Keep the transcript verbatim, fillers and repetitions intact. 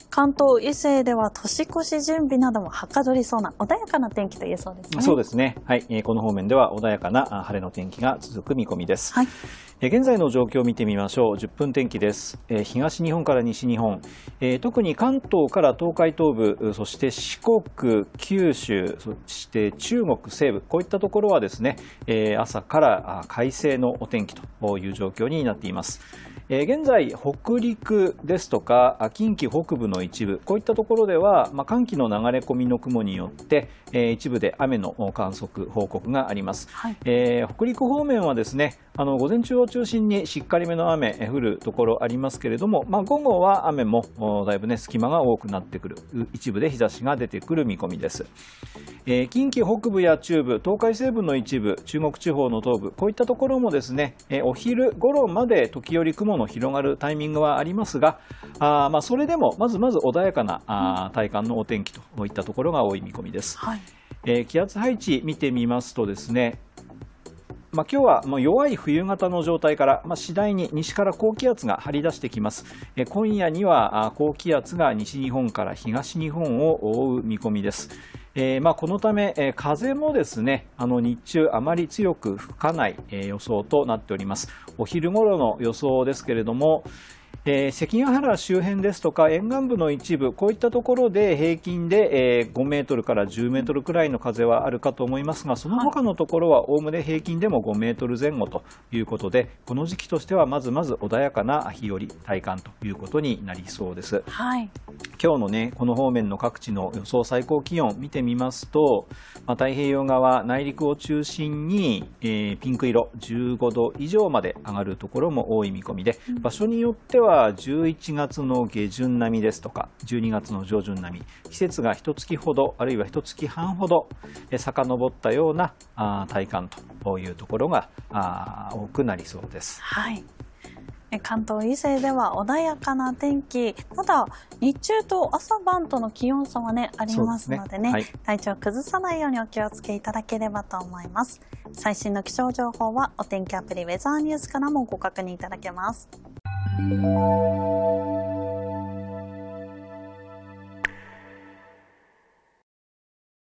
関東以西では年越し準備などもはかどりそうな穏やかな天気と言えそうですね。 そうですね。はい。えー、この方面では穏やかな晴れの天気が続く見込みです。 はい。 えー、現在の状況を見てみましょう。じゅっぷん天気です。えー、東日本から西日本、えー、特に関東から東海東部、そして四国、九州、そして中国西部、こういったところはですね、えー、朝から快晴のお天気という状況になっています。えー、現在、北陸ですとか近畿北部の一部、こういったところでは、まあ、寒気の流れ込みの雲によって、えー、一部で雨の観測報告があります。はい。えー、北陸方面はですね、あの午前中を中心にしっかりめの雨降るところありますけれども、まあ、午後は雨もだいぶね隙間が多くなってくる、一部で日差しが出てくる見込みです。えー、近畿北部や中部、東海西部の一部、中国地方の東部、こういったところもですね、えー、お昼頃まで時折雲の広がるタイミングはありますが、あまあそれでもまずまず穏やかなあ体感のお天気といったところが多い見込みです。はい。えー、気圧配置見てみますとですね、まあ、今日はもう弱い冬型の状態から、まあ、次第に西から高気圧が張り出してきます。え今夜には高気圧が西日本から東日本を覆う見込みです。えーまあ、このため、えー、風もですね、あの日中あまり強く吹かない、えー、予想となっております。お昼頃の予想ですけれども、えー、関ヶ原周辺ですとか沿岸部の一部、こういったところで平均で、えー、ごメートルからじゅうメートルくらいの風はあるかと思いますが、その他のところはおおむね平均でもごメートル前後ということで、この時期としてはまずまず穏やかな日和体感ということになりそうです。はい。今日のね、この方面の各地の予想最高気温見てみますと、まあ、太平洋側内陸を中心に、えー、ピンク色じゅうごど以上まで上がるところも多い見込みで、うん、場所によってはじゅういちがつの下旬並みですとかじゅうにがつの上旬並み、季節が一月ほどあるいは一月半ほど遡ったようなあ体感というところがあ多くなりそうです。 はい。関東以西では穏やかな天気、ただ日中と朝晩との気温差はねありますのでね、はい、体調崩さないようにお気をつけいただければと思います。最新の気象情報はお天気アプリウェザーニュースからもご確認いただけます。